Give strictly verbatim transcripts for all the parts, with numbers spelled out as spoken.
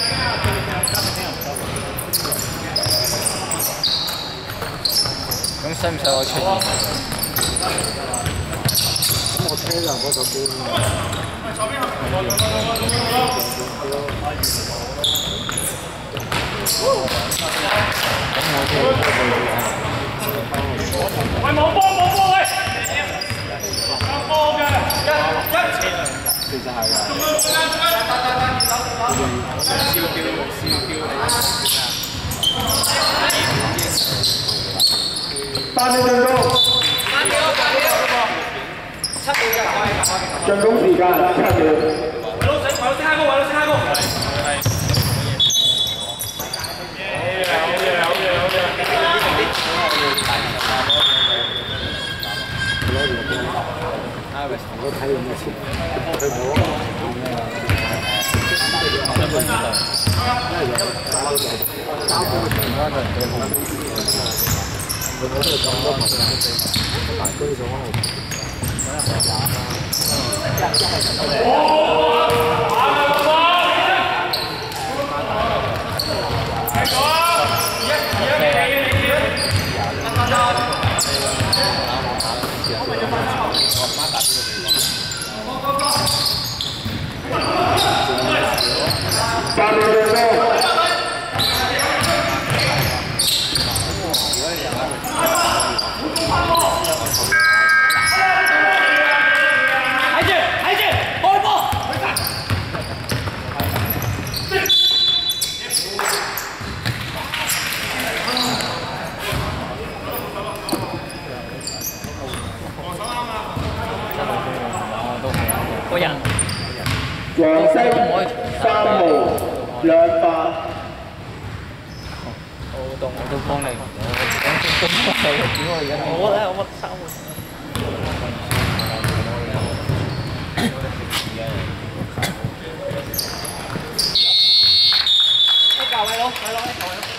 咁使唔使我出現？ 咁我車就嗰個邊。咁我車喂，冇波冇波喂！有波嘅，一一。其實係㗎。燒標燒標。八秒進攻。八秒，八秒。七秒啫，進攻時間七秒。韋老師，韋老師開工，韋老師開工。好嘢，好嘢，好嘢。我睇完嘅錢，佢冇啊。佢嗰度咁多朋友，大堆咗。個人黃色三毛兩百。我當我都幫你，我咁幫你點我而家？我咧我乜三毛。一教位佬，位佬，一教位佬。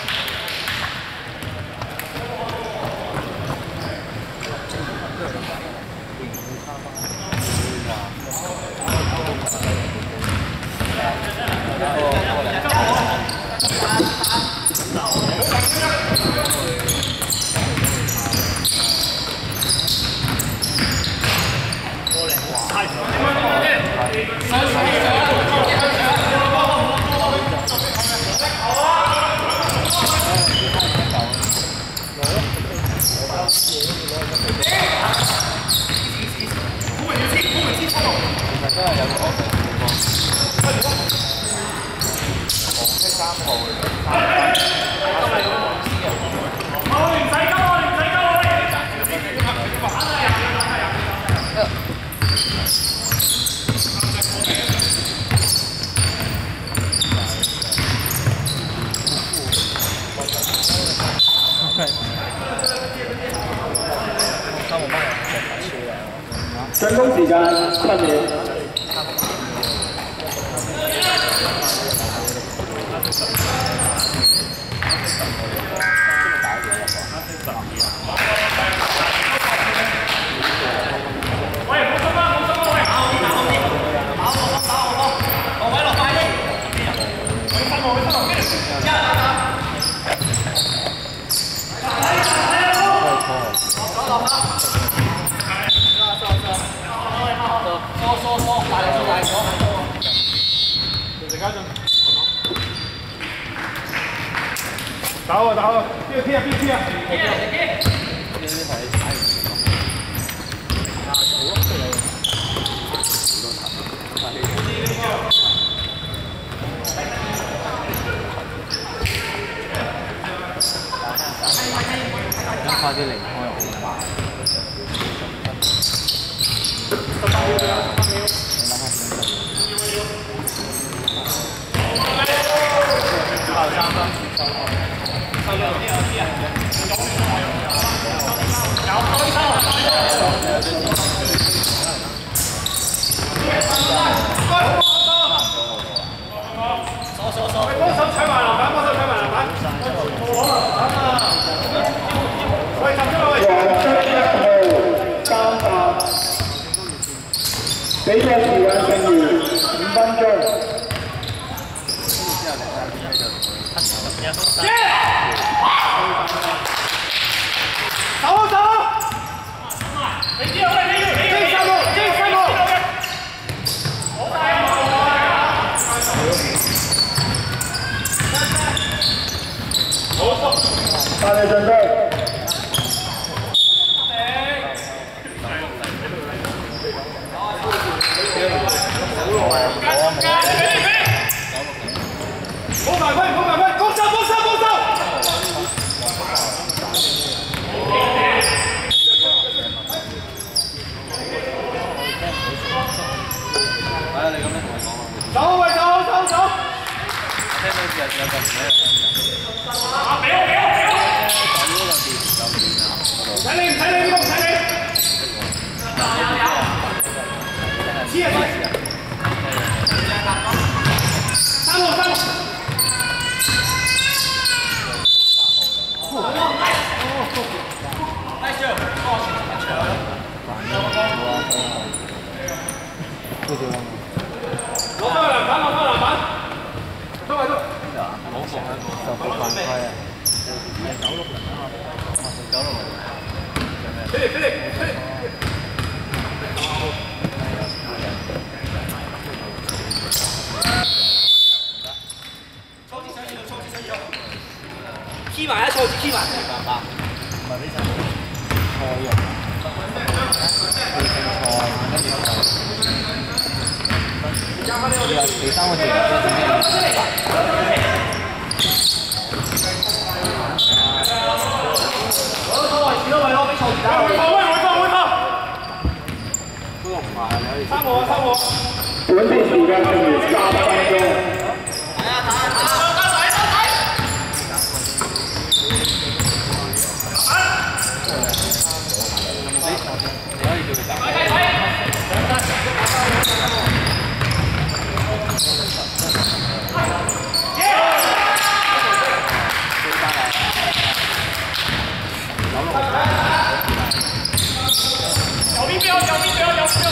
進攻時間七秒。打我打我，別踢別踢！踢踢！快啲離開我！十八秒，十八秒。你諗下先。後三分，收開。收咗啲有啲人有開收。收收收！幫手搶埋籃板，幫手搶埋籃板。喂，集中位。黃色一號三百，比賽時間剩餘五分鐘。 走走！你知道咩？你要你要三個，三個。好，大力準備。 冇犯規，冇犯規，攻手，攻手，攻手！ 係啊，你咁樣同佢講啊。 走喂，走走走！ 聽到字係有個唔咩？ 啊！俾我俾我俾我！ 走嗰個字就亂啊！ 睇你唔睇你呢個唔睇你。黐啊黐！三個三個。 攞翻個籃板，攞翻個籃板，都係都。冇放喺度，就冇犯規啊！九六人啊嘛，九六人。俾你，俾你，俾你。抽支上去，抽支上去。Key 埋啊，抽支 key 埋。八八。唔係俾晒。錯人。錯啊！跟住就。 你話第三個字即係做咩？攞個位置咯，咪攞俾曹子打。會放，會放，會放。嗰個唔係你。三個啊，三個。本地時間剩餘三分鐘。睇下睇下睇下。打仔打仔。你可以叫佢打。睇睇睇。 右邊標，右邊標，右邊標。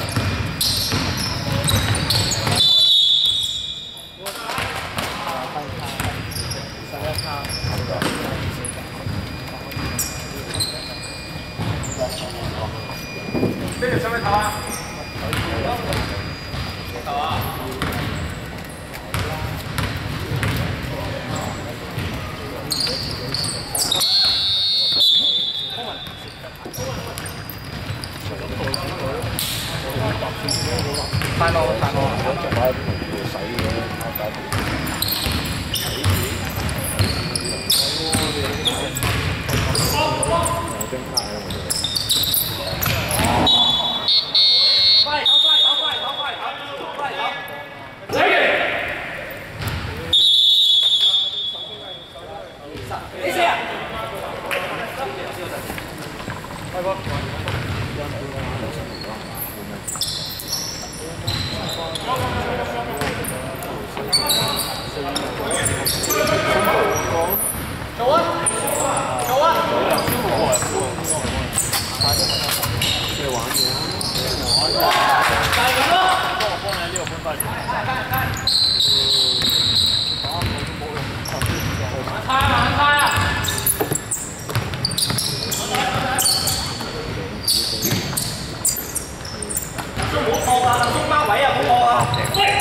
呢條上咩頭啊？頭啊！ 太多太多，我仲喺度洗嘅，搞搞。有張卡喺度。快，好快，好快，好快，好快，好。嚟嘅。你先啊！開波。 走啊！走啊！咩玩嘢啊？就係咁咯。幫我幫你呢個搬翻嚟。猜啊！猜啊！都冇錯啊！中間位啊，冇錯啊！喂！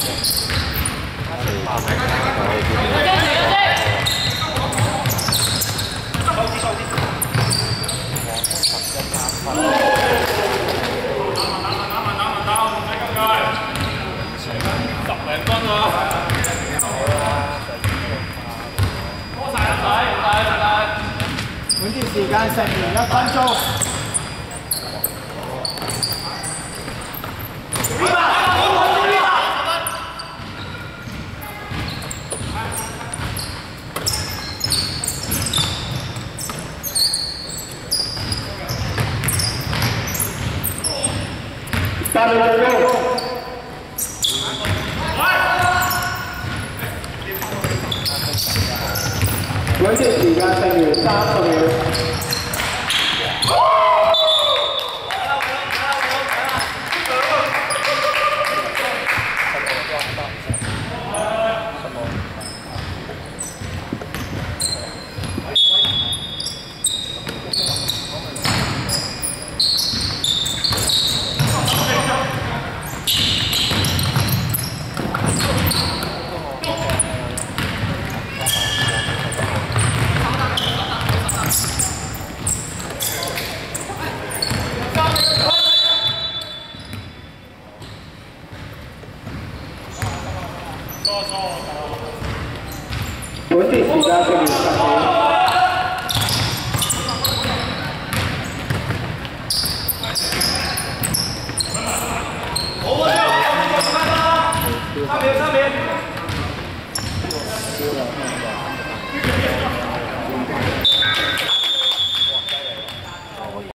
本節時間剩餘一分鐘。三分鐘。本節時間剩餘三十秒。 三邊三邊。